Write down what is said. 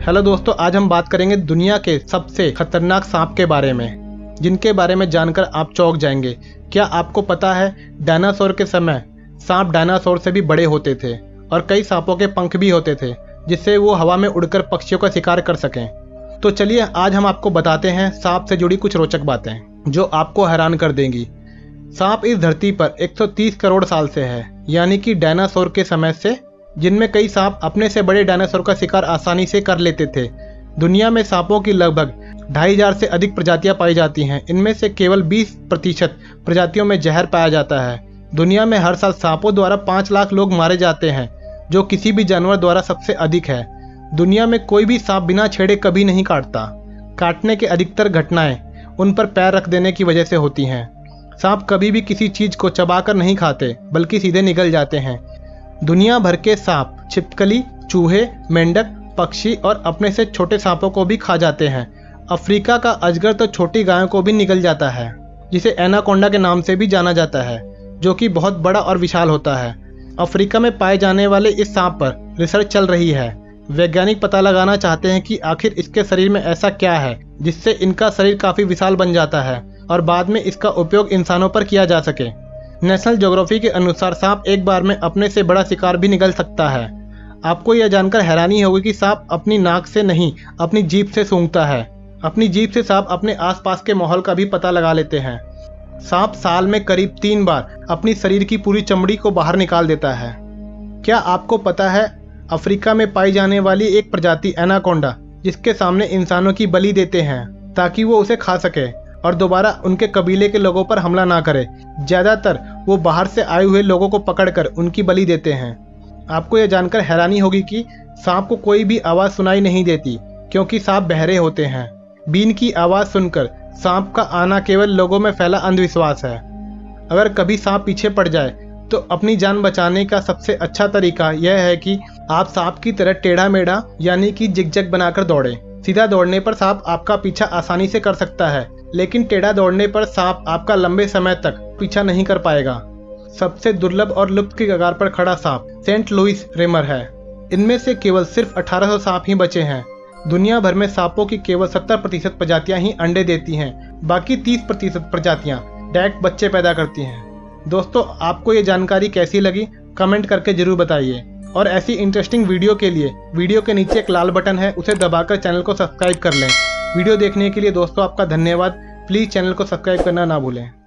Hello दोस्तों, आज हम बात करेंगे दुनिया के सबसे खतरनाक सांप के बारे में, जिनके बारे में जानकर आप चौंक जाएंगे। क्या आपको पता है डायनासोर के समय सांप डायनासोर से भी बड़े होते थे और कई सांपों के पंख भी होते थे जिससे वो हवा में उड़कर पक्षियों का शिकार कर सकें। तो चलिए आज हम आपको बताते हैं सांप से जुड़ी कुछ रोचक बातें जो आपको हैरान कर देंगी। सांप इस धरती पर 130 करोड़ साल से है, यानी कि डायनासोर के समय से, जिनमें कई सांप अपने से बड़े डायनासोर का शिकार आसानी से कर लेते थे। दुनिया में सांपों की लगभग 2500 से अधिक प्रजातियां पाई जाती हैं। इनमें से केवल 20% प्रजातियों में जहर पाया जाता है। दुनिया में हर साल सांपों द्वारा 5 लाख लोग मारे जाते हैं, जो किसी भी जानवर द्वारा सबसे अधिक है। दुनिया में कोई भी सांप बिना छेड़े कभी नहीं काटता। काटने के अधिकतर घटनाएं उन पर पैर रख देने की वजह से होती हैं। सांप कभी भी किसी चीज को चबाकर नहीं खाते, बल्कि सीधे निगल जाते हैं। दुनिया भर के सांप छिपकली, चूहे, मेंढक, पक्षी और अपने से छोटे सांपों को भी खा जाते हैं। अफ्रीका का अजगर तो छोटी गायों को भी निगल जाता है, जिसे एनाकोंडा के नाम से भी जाना जाता है, जो कि बहुत बड़ा और विशाल होता है। अफ्रीका में पाए जाने वाले इस सांप पर रिसर्च चल रही है। वैज्ञानिक पता लगाना चाहते हैं कि आखिर इसके शरीर में ऐसा क्या है जिससे इनका शरीर काफी विशाल बन जाता है और बाद में इसका उपयोग इंसानों पर किया जा सके। नेशनल ज्योग्राफी के अनुसार सांप एक बार में अपने से बड़ा शिकार भी निगल सकता है। आपको यह जानकर हैरानी होगी कि सांप अपनी नाक से नहीं, अपनी जीभ से सूंघता है। अपनी जीभ से सांप अपने आसपास के माहौल का भी पता लगा लेते हैं। सांप साल में करीब 3 बार अपनी शरीर की पूरी चमड़ी को बाहर निकाल देता है। क्या आपको पता है अफ्रीका में पाई जाने वाली एक प्रजाति एनाकोंडा, जिसके सामने इंसानों की बलि देते हैं ताकि वो उसे खा सके और दोबारा उनके कबीले के लोगों पर हमला ना करे। ज्यादातर वो बाहर से आए हुए लोगों को पकड़कर उनकी बलि देते हैं। आपको यह जानकर हैरानी होगी कि सांप को कोई भी आवाज सुनाई नहीं देती, क्योंकि सांप बहरे होते हैं। बीन की आवाज सुनकर सांप का आना केवल लोगों में फैला अंधविश्वास है। अगर कभी सांप पीछे पड़ जाए तो अपनी जान बचाने का सबसे अच्छा तरीका यह है कि आप सांप की तरह टेढ़ा मेढ़ा यानी कि जिगजैग बनाकर दौड़े। सीधा दौड़ने पर सांप आपका पीछा आसानी से कर सकता है, लेकिन टेढ़ा दौड़ने पर सांप आपका लंबे समय तक पीछा नहीं कर पाएगा। सबसे दुर्लभ और लुप्त की कगार पर खड़ा सांप सेंट लुइस रेमर है। इनमें से केवल सिर्फ 1800 सांप ही बचे हैं। दुनिया भर में सांपों की केवल 70% प्रजातियां ही अंडे देती हैं। बाकी 30% प्रजातियां डायरेक्ट बच्चे पैदा करती हैं। दोस्तों, आपको ये जानकारी कैसी लगी कमेंट करके जरूर बताइए। और ऐसी इंटरेस्टिंग वीडियो के लिए वीडियो के नीचे एक लाल बटन है, उसे दबाकर चैनल को सब्सक्राइब कर लें। वीडियो देखने के लिए दोस्तों आपका धन्यवाद। प्लीज़ चैनल को सब्सक्राइब करना ना भूलें।